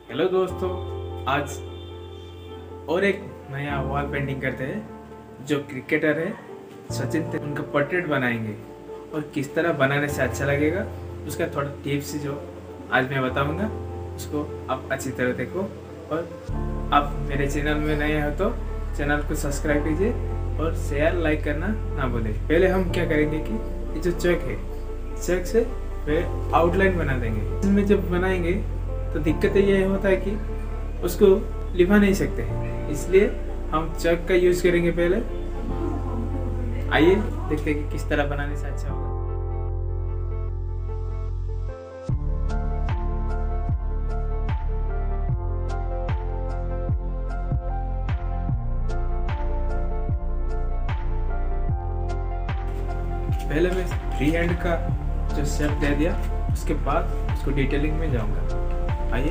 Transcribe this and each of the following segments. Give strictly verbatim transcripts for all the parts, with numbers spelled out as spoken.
Hello दोस्तों, आज और एक नया वॉल पेंटिंग करते हैं। जो क्रिकेटर है सचिन तेंदुलकर, उनका पोर्ट्रेट बनाएंगे और किस तरह बनाने से अच्छा लगेगा उसका थोड़ा टिप्स जो आज मैं बताऊंगा, उसको आप अच्छी तरह देखो। और आप मेरे चैनल में नए हो तो चैनल को सब्सक्राइब कीजिए और शेयर लाइक करना ना भूलें। पहले हम क्या करेंगे कि ये जो चेक है, चेक से फिर आउटलाइन बना देंगे। इसमें जब बनाएंगे तो दिक्कत ये होता है कि उसको लिखा नहीं सकते हैं, इसलिए हम चक का यूज करेंगे। पहले आइए देखते हैं कि किस तरह बनाने से अच्छा होगा। पहले मैं फ्री हैंड का जो शेप दे दिया, उसके बाद उसको डिटेलिंग में जाऊंगा। आइए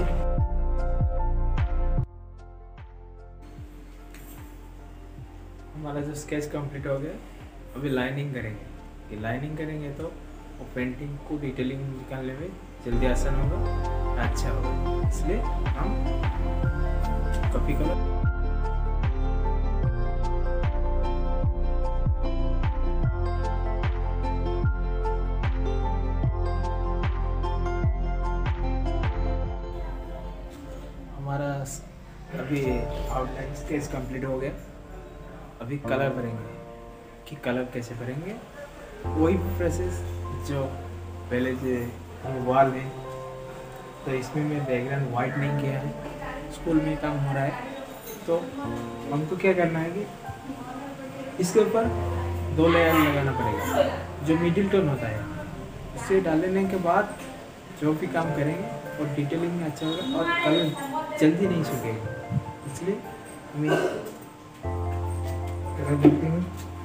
हमारा जो स्केच कंप्लीट हो गया, अभी लाइनिंग करेंगे। ये लाइनिंग करेंगे तो वो पेंटिंग को डिटेलिंग निकालने में जल्दी आसान होगा, अच्छा होगा। इसलिए हम कॉपी कलर हमारा अभी आउटलाइन स्केच कंप्लीट हो गया। अभी कलर भरेंगे कि कलर कैसे भरेंगे, वही प्रोसेस जो पहले जो वॉल है, तो इसमें मैं बैकग्राउंड वाइट नहीं किया है, स्कूल में काम हो रहा है। तो हमको क्या करना है कि इसके ऊपर दो लेयर लगाना पड़ेगा, जो मिडिल टोन होता है। इसे डालने के बाद जो भी काम करेंगे और डिटेलिंग में अच्छा होगा और कलर जल्दी नहीं सूखेगा। इसलिए हमें कलर देखते हैं।